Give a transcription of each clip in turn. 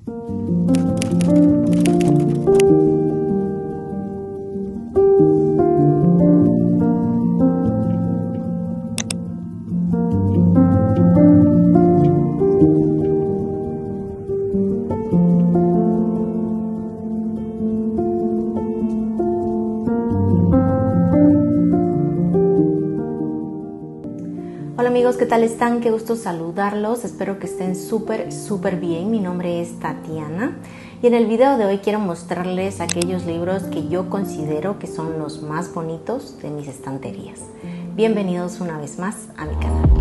Hola amigos, ¿qué tal están? Qué gusto saludarlos, espero que estén súper bien. Mi nombre es Tatiana y en el video de hoy quiero mostrarles aquellos libros que yo considero que son los más bonitos de mis estanterías. Bienvenidos una vez más a mi canal.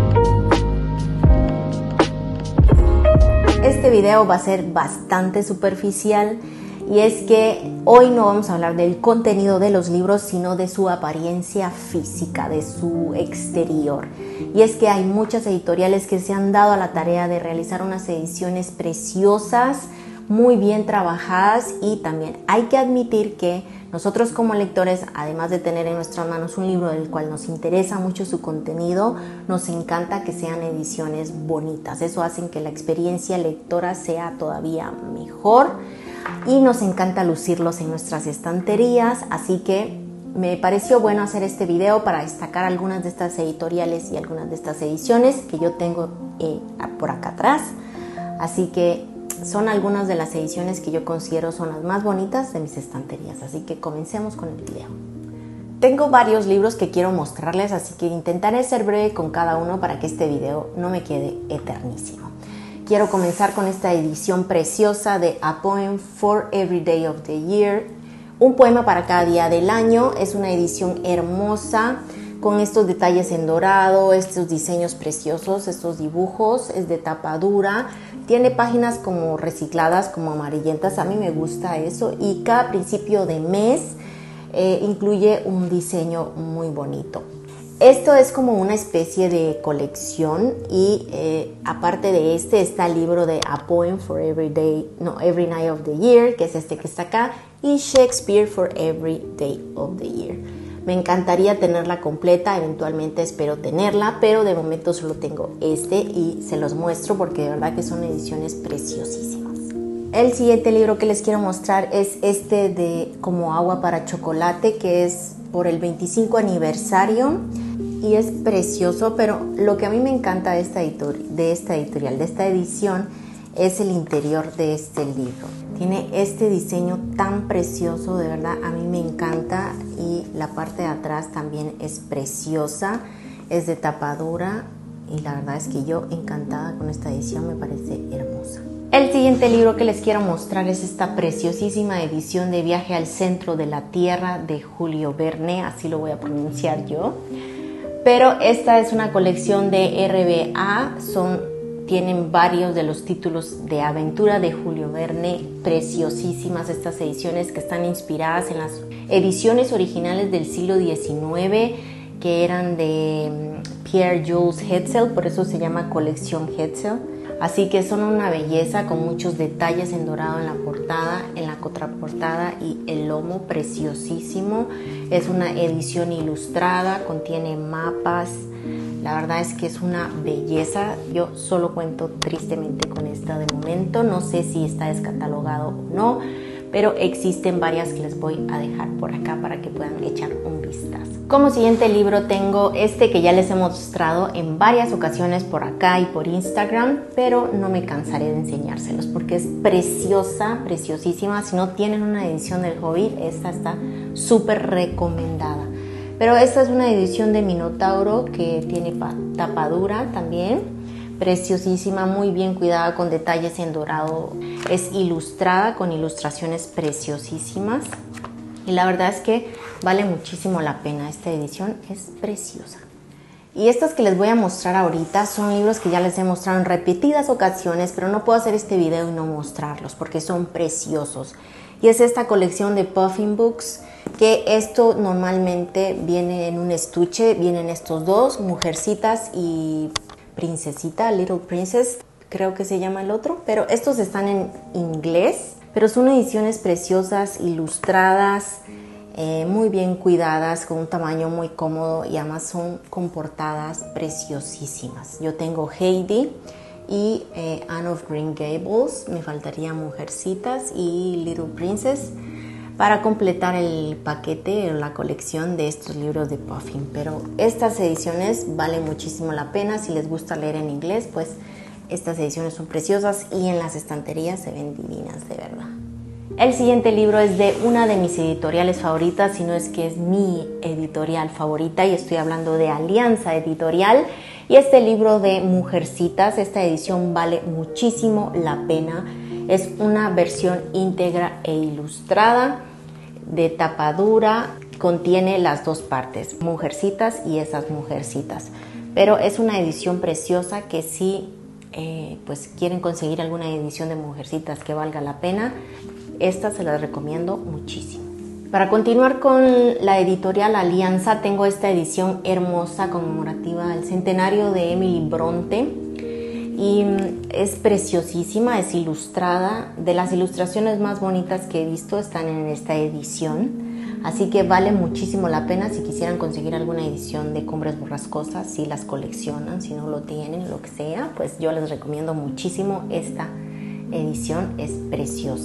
Este video va a ser bastante superficial y es que hoy no vamos a hablar del contenido de los libros, sino de su apariencia física, de su exterior. Y es que hay muchas editoriales que se han dado a la tarea de realizar unas ediciones preciosas, muy bien trabajadas, y también hay que admitir que nosotros como lectores, además de tener en nuestras manos un libro del cual nos interesa mucho su contenido, nos encanta que sean ediciones bonitas. Eso hace que la experiencia lectora sea todavía mejor y nos encanta lucirlos en nuestras estanterías, así que me pareció bueno hacer este video para destacar algunas de estas editoriales y algunas de estas ediciones que yo tengo por acá atrás. Así que son algunas de las ediciones que yo considero son las más bonitas de mis estanterías, así que comencemos con el video. Tengo varios libros que quiero mostrarles, así que intentaré ser breve con cada uno para que este video no me quede eternísimo. Quiero comenzar con esta edición preciosa de A Poem for Every Day of the Year, un poema para cada día del año. Es una edición hermosa con estos detalles en dorado, estos diseños preciosos, estos dibujos. Es de tapa dura, tiene páginas como recicladas, como amarillentas, a mí me gusta eso, y cada principio de mes incluye un diseño muy bonito. Esto es como una especie de colección y aparte de este está el libro de A Poem for Every Night of the Year, que es este que está acá, y Shakespeare for Every Day of the Year. Me encantaría tenerla completa, eventualmente espero tenerla, pero de momento solo tengo este y se los muestro porque de verdad que son ediciones preciosísimas. El siguiente libro que les quiero mostrar es este de Como agua para chocolate, que es por el 25 aniversario y es precioso, pero lo que a mí me encanta de esta edición, es el interior de este libro. Tiene este diseño tan precioso, de verdad a mí me encanta, y la parte de atrás también es preciosa, es de tapa dura y la verdad es que yo encantada con esta edición, me parece hermosa. El siguiente libro que les quiero mostrar es esta preciosísima edición de Viaje al Centro de la Tierra de Julio Verne, así lo voy a pronunciar yo. Pero esta es una colección de RBA, tienen varios de los títulos de aventura de Julio Verne, preciosísimas estas ediciones que están inspiradas en las ediciones originales del siglo XIX, que eran de Pierre Jules Hetzel, por eso se llama colección Hetzel. Así que son una belleza con muchos detalles en dorado en la portada, en la contraportada y el lomo preciosísimo. Es una edición ilustrada, contiene mapas. La verdad es que es una belleza. Yo solo cuento tristemente con esta de momento. No sé si está descatalogado o no, pero existen varias que les voy a dejar por acá para que puedan echar un vistazo. Como siguiente libro tengo este que ya les he mostrado en varias ocasiones por acá y por Instagram, pero no me cansaré de enseñárselos porque es preciosa, preciosísima. Si no tienen una edición del Hobbit, esta está súper recomendada. Pero esta es una edición de Minotauro que tiene tapa dura también, preciosísima, muy bien cuidada con detalles en dorado. Es ilustrada con ilustraciones preciosísimas y la verdad es que vale muchísimo la pena. Esta edición es preciosa. Y estas que les voy a mostrar ahorita son libros que ya les he mostrado en repetidas ocasiones, pero no puedo hacer este video y no mostrarlos porque son preciosos. Y es esta colección de Puffin Books, que esto normalmente viene en un estuche, vienen estos dos, Mujercitas y Princesita, Little Princess, creo que se llama el otro, pero estos están en inglés, pero son ediciones preciosas, ilustradas, muy bien cuidadas, con un tamaño muy cómodo y además son con portadas preciosísimas. Yo tengo Heidi y Anne of Green Gables. Me faltaría Mujercitas y Little Princess para completar el paquete o la colección de estos libros de Puffin. Pero estas ediciones valen muchísimo la pena. Si les gusta leer en inglés, pues estas ediciones son preciosas y en las estanterías se ven divinas, de verdad. El siguiente libro es de una de mis editoriales favoritas, si no es que es mi editorial favorita, y estoy hablando de Alianza Editorial. Y este libro de Mujercitas, esta edición vale muchísimo la pena. Es una versión íntegra e ilustrada, de tapa dura, contiene las dos partes, Mujercitas y esas Mujercitas. Pero es una edición preciosa que si pues quieren conseguir alguna edición de Mujercitas que valga la pena, esta se las recomiendo muchísimo. Para continuar con la editorial Alianza, tengo esta edición hermosa conmemorativa del centenario de Emily Bronte y es preciosísima, es ilustrada. De las ilustraciones más bonitas que he visto están en esta edición, así que vale muchísimo la pena si quisieran conseguir alguna edición de Cumbres Borrascosas, si las coleccionan, si no lo tienen, lo que sea, pues yo les recomiendo muchísimo esta edición, es preciosa.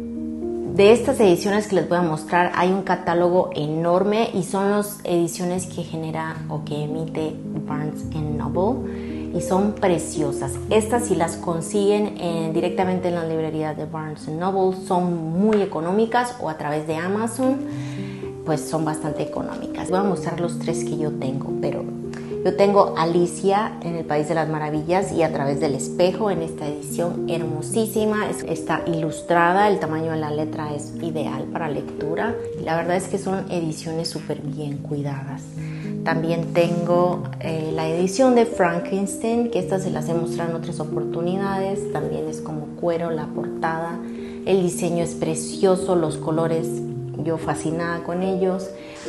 De estas ediciones que les voy a mostrar hay un catálogo enorme y son las ediciones que genera o que emite Barnes & Noble y son preciosas. Estas, si las consiguen directamente en la librería de Barnes & Noble, son muy económicas, o a través de Amazon pues son bastante económicas. Voy a mostrar los tres que yo tengo, pero yo tengo Alicia en el País de las Maravillas y A través del espejo, en esta edición hermosísima. Está ilustrada, el tamaño de la letra es ideal para lectura. Y la verdad es que son ediciones súper bien cuidadas. También tengo la edición de Frankenstein, que esta se las he mostrado en otras oportunidades. También es como cuero la portada. El diseño es precioso, los colores, yo fascinada con ellos.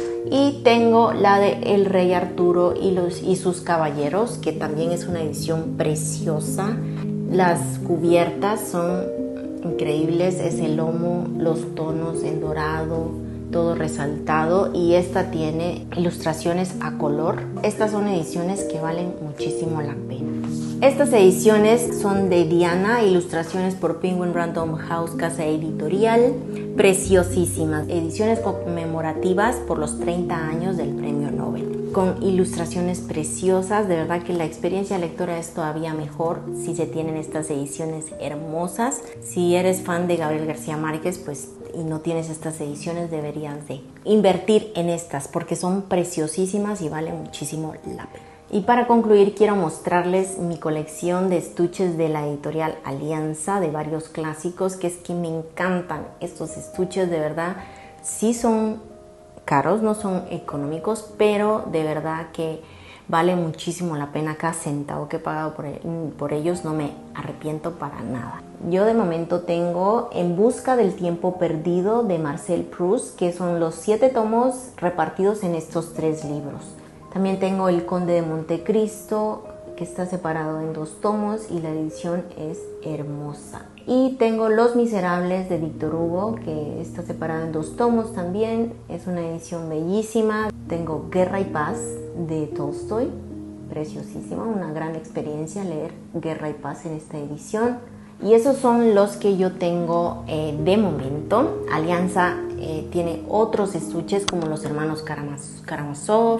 Y tengo la de El Rey Arturo y sus caballeros, que también es una edición preciosa. Las cubiertas son increíbles, es el lomo, los tonos en dorado, todo resaltado, y esta tiene ilustraciones a color. Estas son ediciones que valen muchísimo la pena. Estas ediciones son de Diana, ilustraciones por Penguin Random House, casa editorial, preciosísimas, ediciones conmemorativas por los 30 años del Premio Nobel, con ilustraciones preciosas. De verdad que la experiencia lectora es todavía mejor si se tienen estas ediciones hermosas. Si eres fan de Gabriel García Márquez, pues y no tienes estas ediciones, deberías de invertir en estas porque son preciosísimas y valen muchísimo la pena. Y para concluir, quiero mostrarles mi colección de estuches de la editorial Alianza, de varios clásicos, que es que me encantan estos estuches. De verdad, sí son caros, no son económicos, pero de verdad que vale muchísimo la pena. Cada centavo que he pagado por ellos no me arrepiento para nada. Yo de momento tengo En busca del tiempo perdido de Marcel Proust, que son los 7 tomos repartidos en estos 3 libros. También tengo El Conde de Montecristo, que está separado en 2 tomos y la edición es hermosa. Y tengo Los Miserables de Víctor Hugo, que está separado en 2 tomos también, es una edición bellísima. Tengo Guerra y Paz de Tolstoy, preciosísima, una gran experiencia leer Guerra y Paz en esta edición. Y esos son los que yo tengo de momento. Alianza tiene otros estuches como Los Hermanos Karamazov.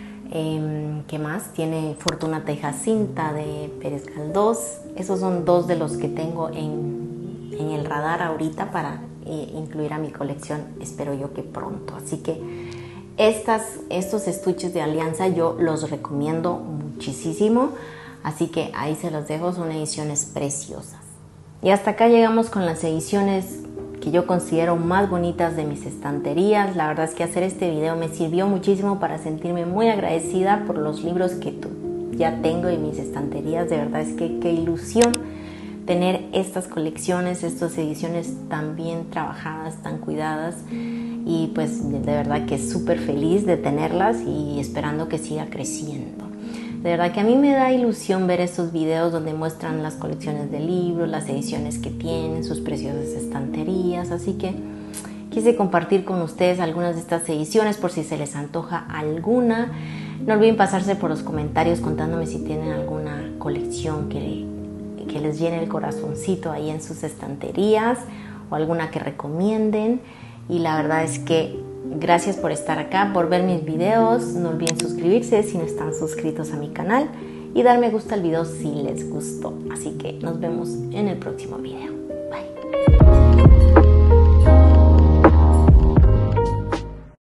¿Qué más? Tiene Fortunata y Jacinta de Pérez Galdós. Esos son 2 de los que tengo en el radar ahorita para incluir a mi colección, espero yo que pronto. Así que estos estuches de Alianza yo los recomiendo muchísimo, así que ahí se los dejo, son ediciones preciosas. Y hasta acá llegamos con las ediciones que yo considero más bonitas de mis estanterías. La verdad es que hacer este video me sirvió muchísimo para sentirme muy agradecida por los libros que ya tengo en mis estanterías. De verdad es que qué ilusión tener estas colecciones, estas ediciones tan bien trabajadas, tan cuidadas, y pues de verdad que súper feliz de tenerlas y esperando que siga creciendo. De verdad que a mí me da ilusión ver estos videos donde muestran las colecciones de libros, las ediciones que tienen, sus preciosas estanterías, así que quise compartir con ustedes algunas de estas ediciones por si se les antoja alguna. No olviden pasarse por los comentarios contándome si tienen alguna colección que que les llene el corazoncito ahí en sus estanterías o alguna que recomienden. Y la verdad es que gracias por estar acá, por ver mis videos. No olviden suscribirse si no están suscritos a mi canal y dar me gusta al video si les gustó. Así que nos vemos en el próximo video. Bye.